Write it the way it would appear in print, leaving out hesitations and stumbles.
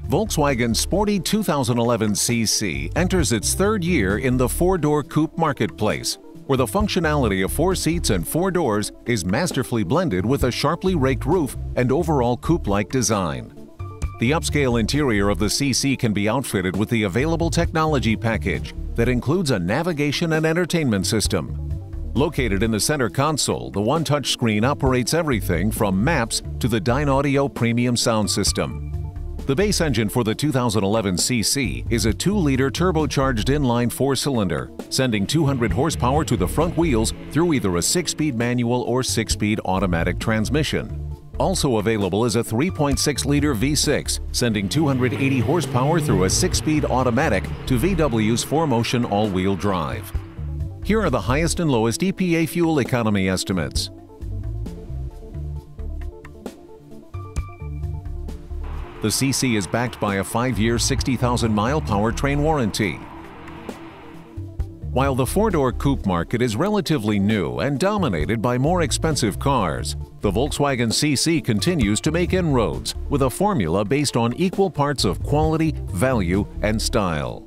Volkswagen's sporty 2011 CC enters its third year in the four-door coupe marketplace, where the functionality of 4 seats and 4 doors is masterfully blended with a sharply raked roof and overall coupe-like design. The upscale interior of the CC can be outfitted with the available technology package that includes a navigation and entertainment system. Located in the center console, the One touchscreen operates everything from maps to the Dynaudio premium sound system. The base engine for the 2011 CC is a 2-liter turbocharged inline 4-cylinder, sending 200 horsepower to the front wheels through either a 6-speed manual or 6-speed automatic transmission. Also available is a 3.6-liter V6, sending 280 horsepower through a 6-speed automatic to VW's 4Motion all-wheel drive. Here are the highest and lowest EPA fuel economy estimates. The CC is backed by a 5-year, 60,000-mile powertrain warranty. While the 4-door coupe market is relatively new and dominated by more expensive cars, the Volkswagen CC continues to make inroads with a formula based on equal parts of quality, value, and style.